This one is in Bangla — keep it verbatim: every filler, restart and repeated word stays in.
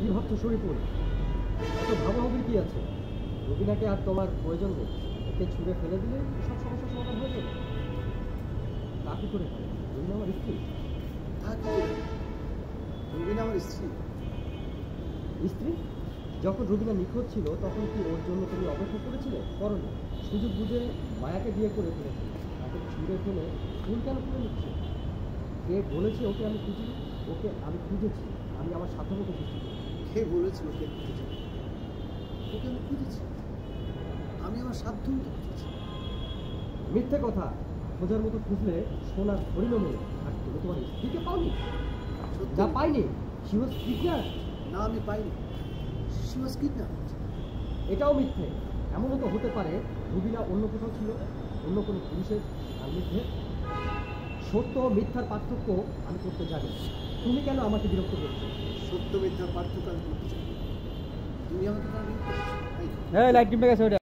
ভাবছো শরীফুল? এত ভাবাভাবির কি আছে? রুবিনাকে আর তোমার প্রয়োজন নেই। ওকে ছুঁড়ে ফেলে দিলে সব সমস্যার সমাধান হয়ে যাবে। তা কি করে হয়? রুবিনা আমার স্ত্রী। তা কি করে? রুবিনা আমার স্ত্রী। স্ত্রী? যখন রুবিনা নিখোঁজ ছিল তখন কি ওর জন্য তুমি অপেক্ষা করেছিলে? করনি। সুযোগ বুঝে মায়াকে বিয়ে করে ফেলেছিলে। তাকে ছুঁড়ে ফেলে ফুল কেন করে নিচ্ছে? কে বলেছে ওকে আমি খুঁজি? ওকে আমি খুঁজেছি। আমি আমার সাধ্যমতো খুঁজছি। কে বলেছিল ওকে খুঁজেছি? ওকে আমি খুঁজেছি, আমি আমার সাধ্য মতো খুঁজেছি। মিথ্যে কথা। খোঁজার মতো খুঁজলে সোনার হরিণ মেয়ে। আর তুমি তোমার স্ত্রীকে পাওনি? যা পাইনি শি ওয়াজ কিডন্যাপ। না, আমি পাইনি। She was kidnap. এটাও মিথ্যে। এমনও তো হতে পারে রুবিনা অন্য কোথাও ছিল, অন্য কোনো পুরুষের সান্নিধ্যে। সত্য ও মিথ্যার পার্থক্য আমি করতে জানি। তুমি কেন আমাকে বিরক্ত করছো? সত্য মিথ্যার পার্থক্য আমি করতে চাই। তুমি আমাকে কেন বিরক্ত করছো? হ্যাঁ, লাইট টিপে গেছে ওটা।